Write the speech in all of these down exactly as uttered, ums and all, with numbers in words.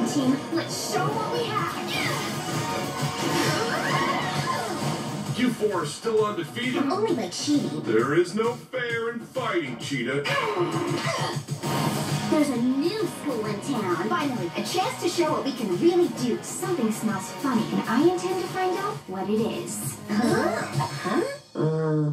team. Let's show what we have. You four are still undefeated? Only by cheating. There is no fair in fighting, Cheetah. There's a new school in town. Finally, a chance to show what we can really do. Something smells funny, and I intend to find out what it is. Huh? Huh? Uh.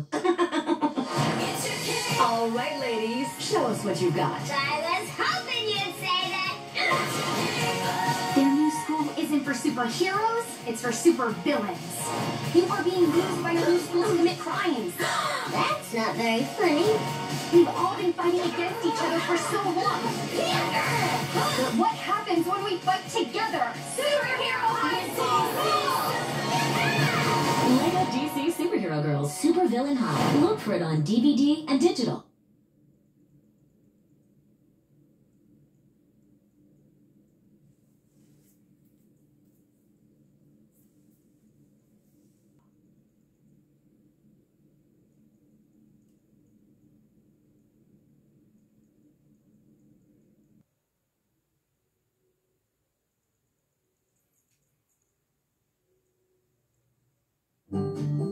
All right, ladies, show us what you got. I was hoping you'd say that. Their new school isn't for superheroes, it's for super villains. People are being used by our new school to commit crimes. That's not very funny. We've all been fighting against each other for so long. But what happens when we fight together? Superhero High School! Lego D C Superhero Girls Super Villain High. Look for it on D V D and digital. Thank you.